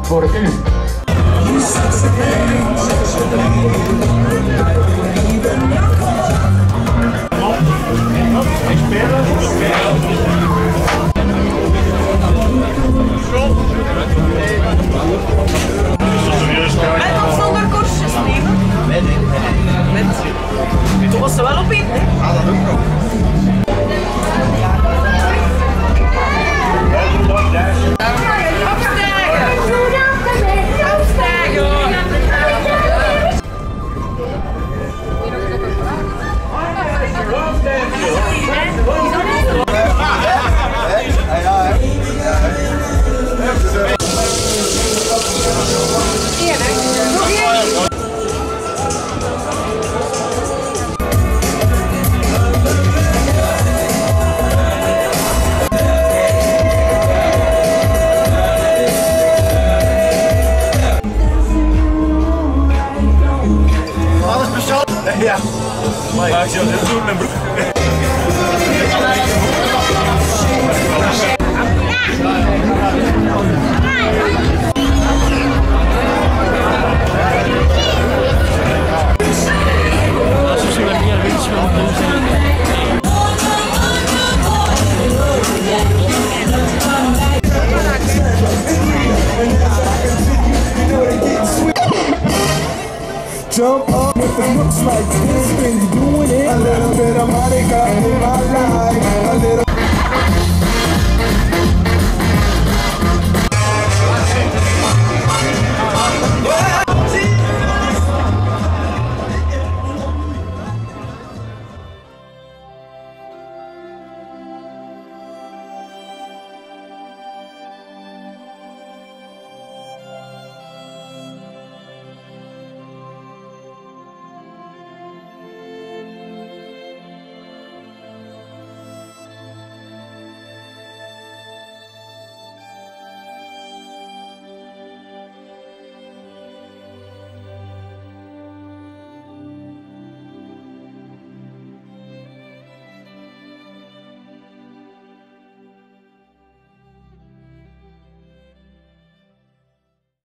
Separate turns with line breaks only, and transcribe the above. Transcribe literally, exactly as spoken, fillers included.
voor u.
Met of zonder korstjes, Steven?
Nee, nee, nee.
Met. Toen was ze wel op in, hè?
Ah, dat ook nog. Ja, maar ik zie het doen met broek.
Jump up if it looks like this, then you doing it. A little bit of Monica in my life.